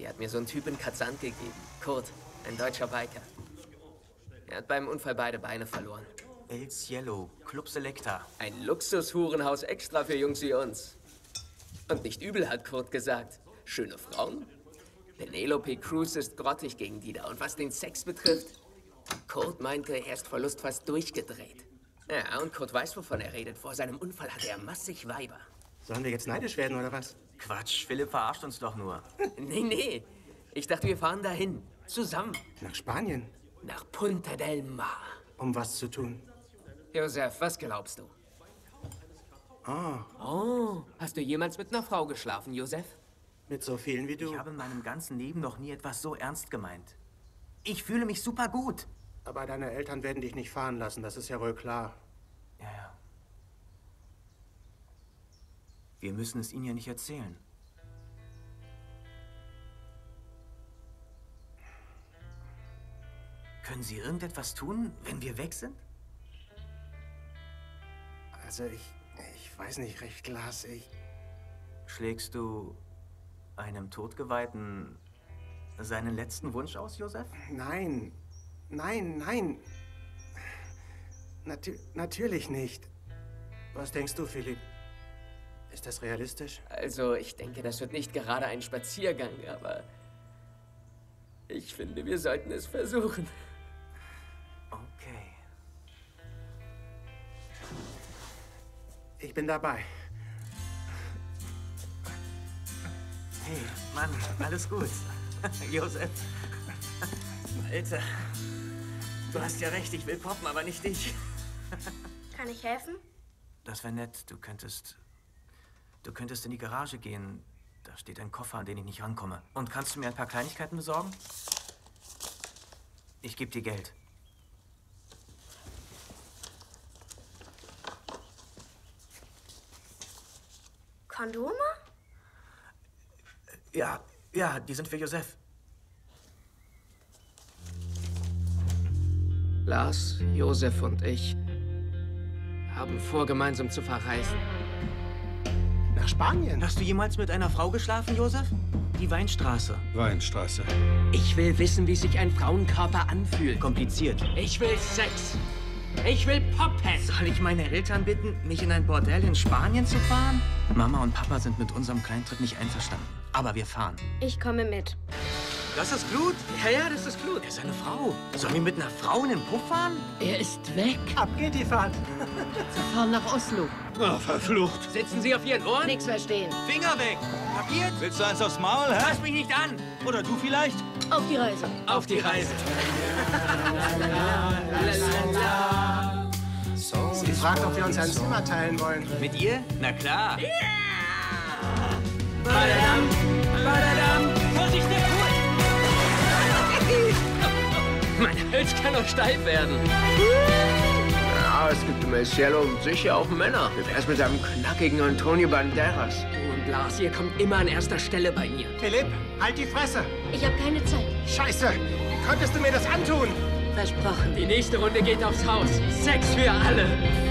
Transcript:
Die hat mir so einen Typ in Katzand gegeben. Kurt, ein deutscher Biker. Er hat beim Unfall beide Beine verloren. El Cielo, Club Selecta. Ein Luxushurenhaus extra für Jungs wie uns. Und nicht übel, hat Kurt gesagt. Schöne Frauen? Penelope Cruz ist grottig gegen die da. Und was den Sex betrifft, Kurt meinte, er ist vor Lust fast durchgedreht. Ja, und Kurt weiß, wovon er redet. Vor seinem Unfall hatte er massig Weiber. Sollen wir jetzt neidisch werden, oder was? Quatsch, Philipp verarscht uns doch nur. Nee. Ich dachte, wir fahren dahin. Zusammen. Nach Spanien? Nach Punta del Mar. Um was zu tun? Josef, was glaubst du? Ah. Oh, hast du jemals mit einer Frau geschlafen, Josef? Mit so vielen wie du? Ich habe in meinem ganzen Leben noch nie etwas so ernst gemeint. Ich fühle mich super gut. Aber deine Eltern werden dich nicht fahren lassen, das ist ja wohl klar. Ja. Wir müssen es ihnen ja nicht erzählen. Können Sie irgendetwas tun, wenn wir weg sind? Also ich weiß nicht recht, Lars, Schlägst du einem Todgeweihten seinen letzten Wunsch aus, Josef? Nein. Natürlich nicht. Was denkst du, Philipp? Ist das realistisch? Also, ich denke, das wird nicht gerade ein Spaziergang, aber ich finde, wir sollten es versuchen. Okay. Ich bin dabei. Hey, Mann, alles gut. Josef. Alter, du hast ja recht, ich will poppen, aber nicht dich. Kann ich helfen? Das wäre nett, du könntest in die Garage gehen. Da steht ein Koffer, an den ich nicht rankomme. Und kannst du mir ein paar Kleinigkeiten besorgen? Ich gebe dir Geld. Kondome? Ja, die sind für Josef. Lars, Josef und ich haben vor, gemeinsam zu verreisen. Nach Spanien? Hast du jemals mit einer Frau geschlafen, Josef? Die Weinstraße. Weinstraße. Ich will wissen, wie sich ein Frauenkörper anfühlt. Kompliziert. Ich will Sex. Ich will poppen. Soll ich meine Eltern bitten, mich in ein Bordell in Spanien zu fahren? Mama und Papa sind mit unserem kleinen Trip nicht einverstanden. Aber wir fahren. Ich komme mit. Das ist Glut? Ja, das ist Glut. Er ist eine Frau. Sollen wir mit einer Frau in den Puff fahren? Er ist weg. Ab geht die Fahrt. Wir fahren nach Oslo. Oh, verflucht. Sitzen Sie auf Ihren Ohren? Nix verstehen. Finger weg! Kapiert? Willst du eins aufs Maul, hä? Fass mich nicht an! Oder du vielleicht? Auf die Reise. Auf die Reise. Sie fragt, ob wir uns ein Zimmer teilen wollen. Mit ihr? Na klar. Badadam, badadam. Vorsicht, der Kurt! Mein Hals kann noch steif werden. Ja, es gibt im El Cielo sicher auch Männer. Wie wär's mit einem knackigen Antonio Banderas? Du und Lars, ihr kommt immer an erster Stelle bei mir. Philipp, halt die Fresse. Ich habe keine Zeit. Scheiße, wie konntest du mir das antun? Versprochen. Die nächste Runde geht aufs Haus. Sex für alle.